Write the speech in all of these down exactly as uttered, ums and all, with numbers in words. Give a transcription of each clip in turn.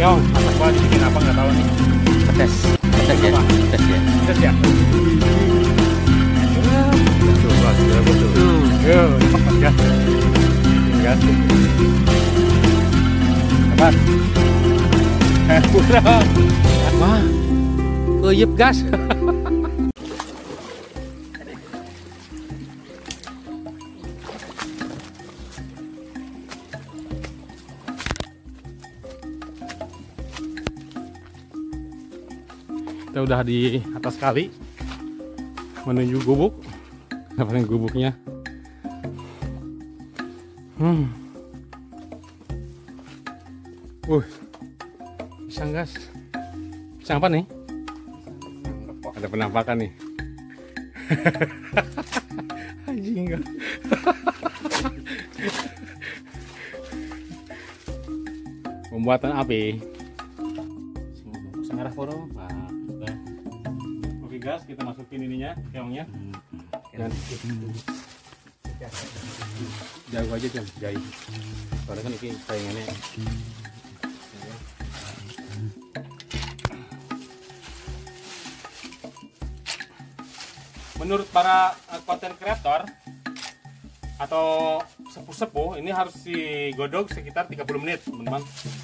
Nyong, masak gua dibikin apa nggak tahu nih. Pedas, pedas ya, pedas ya. Pedas ya. Tuh, bos, ya betul. Yo, cepat gas. Gas. Cepat. Eh, kurang. Wah, kuyup gas. Kita udah di atas kali menuju gubuk. Dapatin gubuknya. Hmm. Uh, pisang gas. Pisang apa nih? Ada penampakan nih. Anjing enggak. Pembuatan api. Merah poro. Nah, udah. Oke guys, kita masukin ininya, keongnya. Dan jago aja jam jahit. Soalnya kan ini saingannya. Menurut para konten kreator atau sepuh-sepuh, ini harus digodok sekitar tiga puluh menit, teman-teman.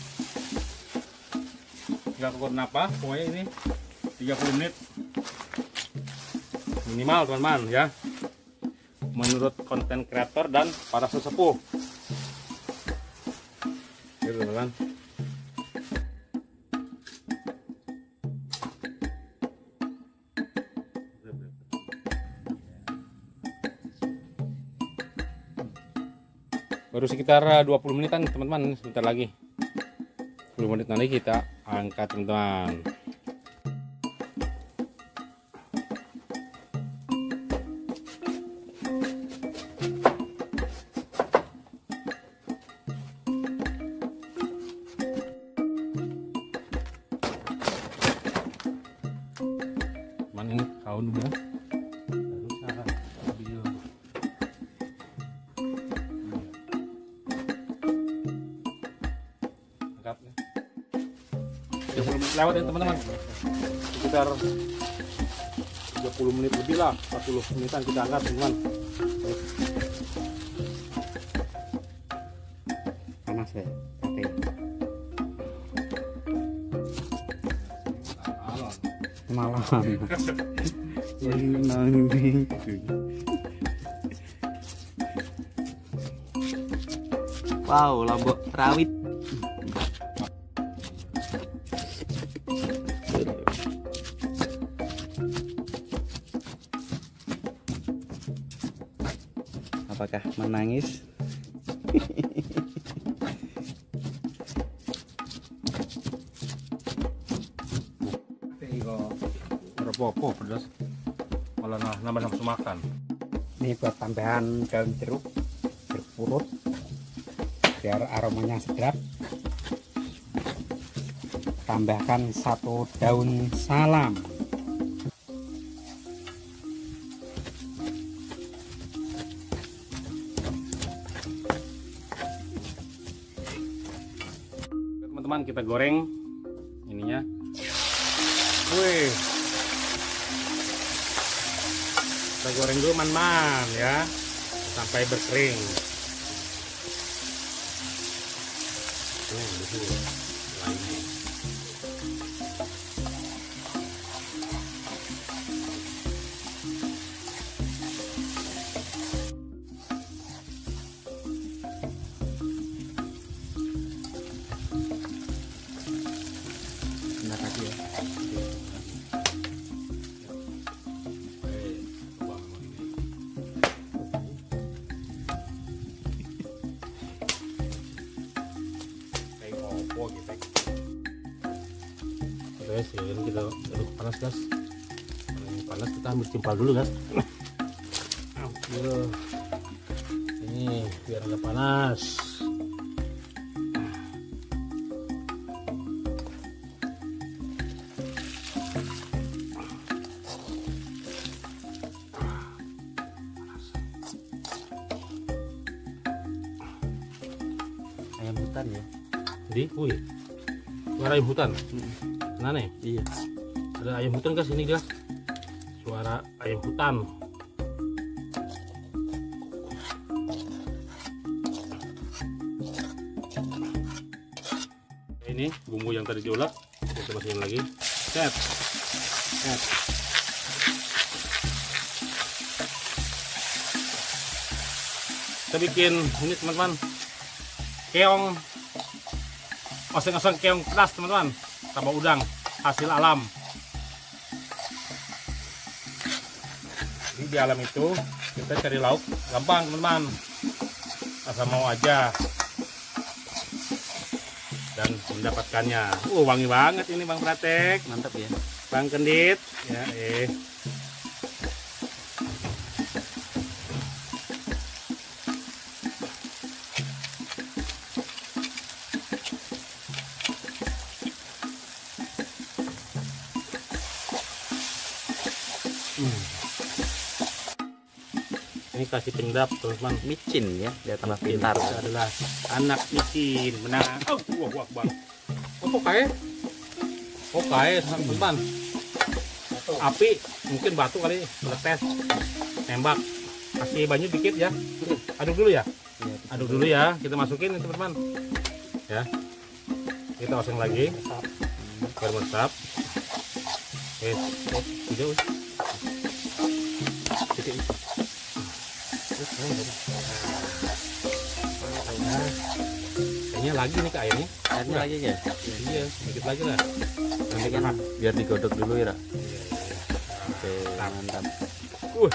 Nggak kurang apa, pokoknya ini tiga puluh menit minimal, teman-teman ya. Menurut konten kreator dan para sesepuh. Gitu, teman-teman. Baru sekitar dua puluh menitan, teman-teman, sebentar lagi. sepuluh menit nanti kita angkat, teman-teman. Teman, ini kaun dulu. Baru cara ambil. tiga puluh menit lewat ya, teman-teman. Sekitar tiga puluh menit lebih lah, empat puluh menitan kita angkat, teman-teman. Panas ya, oke. Malam. Wow, lombok rawit. Apakah menangis? Berpopo pedas, malah nambah nafsu makan. Ini buat tambahan daun jeruk berpurut biar aromanya sedap. Tambahkan satu daun salam. Teman-teman, kita goreng ininya. Wih, kita goreng dulu man-man ya, sampai berkering. Oh, betul. Lainnya. Sebentar lagi ya. Guys, ya ini kita aduk panas, guys. Ini panas, kita ambil timpal dulu, guys. Ambil ini biar nggak panas. Ayam hutan ya. Jadi, wih. Suara ayam hutan. Nah nih, Iya. ada ayam hutan guys ini guys. Suara ayam hutan. Ini bumbu yang tadi diulek kita masukin lagi. Set. Set. Kita bikin ini teman-teman. Keong. Oseng-oseng keong pedas teman-teman. Tambah udang hasil alam. Jadi di alam itu kita cari lauk gampang teman-teman. Asal mau aja. Dan mendapatkannya. Uh, wangi banget ini Bang Pratek. Mantap ya. Bang Kendit. Ya, eh. Hmm. Ini kasih penyedap teman-teman. Micin ya, dia tambah Micin pintar. itu adalah anak micin menang. Oh, wah, wah, bang. Oh, kok kayak? Oh, kayak teman-teman. Api mungkin batu kali, meletes, nembak. Kasih banyu dikit ya. Aduk dulu ya. Iya, Aduk dulu ya. Kita masukin teman-teman. Ya. Kita oseng lagi. Biar meresap. Oke, tidak. Sedikit. Nah, kayaknya lagi nih kak airnya. Airnya lagi ya. Iya, sedikit lagi lah. Nanti kan biar digodok dulu ya. Ra. Iya, iya. Oke, mantap. Uh,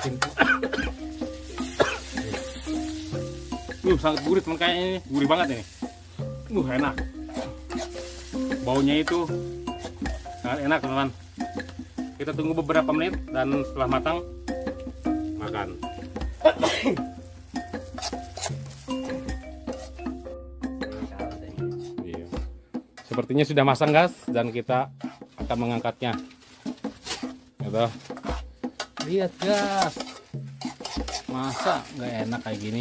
uh, sangat gurih teman kayaknya ini, gurih banget ini. Uh, enak. Baunya itu sangat enak teman-teman. Kita tunggu beberapa menit dan setelah matang makan. Iya. Sepertinya sudah masang guys dan kita akan mengangkatnya. Gitu. Lihat guys, masa nggak enak kayak gini?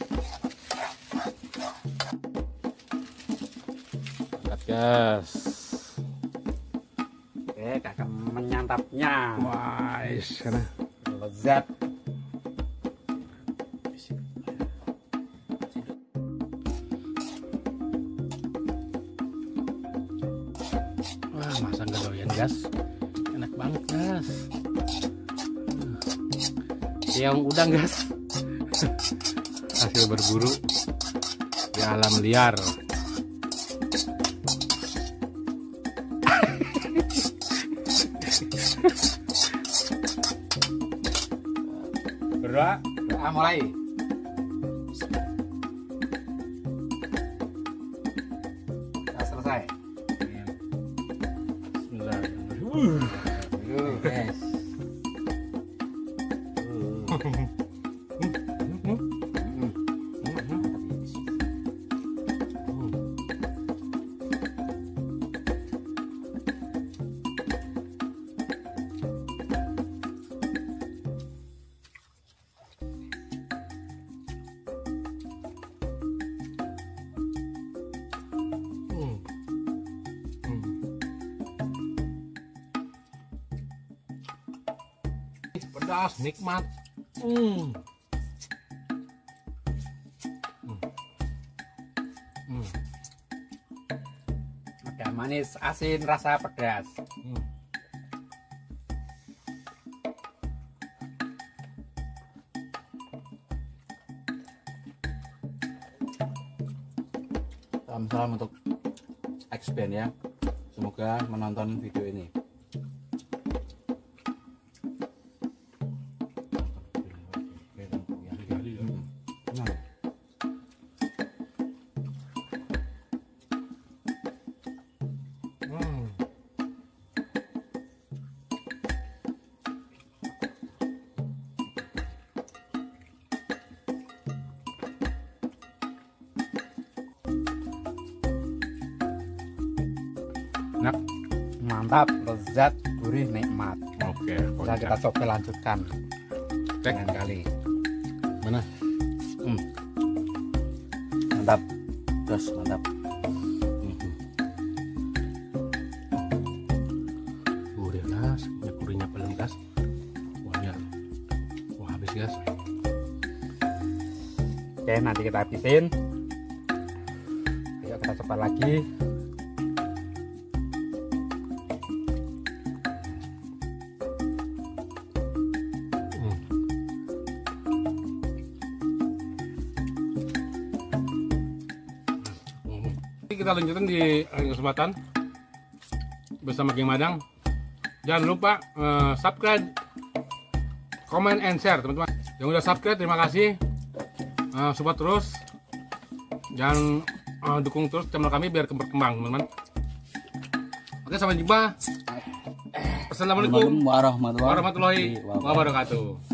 Angkat guys. Oke, kakak menyantapnya. Wah, sana. Lezat. Wah, masa nggak doyan gas? Enak banget gas. Keong udang gas. Hasil berburu di alam liar. Berdoa, Doa mulai. Sudah selesai. Bismillahirrahmanirrahim. Yuk, guys. Pedas, nikmat. Hmm. Hmm. Hmm. Ada manis, asin, rasa pedas. Hmm. Salam-salam untuk X-Band ya. Semoga menonton video ini. Hmm. Enak. Mantap, lezat, gurih, nikmat. Oke, Bisa kita coba lanjutkan. Cek. Dengan kali. Mana? Hmm. Mantap. Terus mantap. Mhm. guys. Oke, nanti kita habisin. Ayo kita coba lagi. Kita lanjutin di kesempatan bersama Geng Madang. Jangan lupa uh, subscribe, comment, and share teman-teman. Yang udah subscribe terima kasih. Uh, support terus. Jangan uh, dukung terus channel kami biar berkembang teman-teman. Oke, sampai jumpa. Assalamualaikum warahmatullahi warahmatullahi wabarakatuh.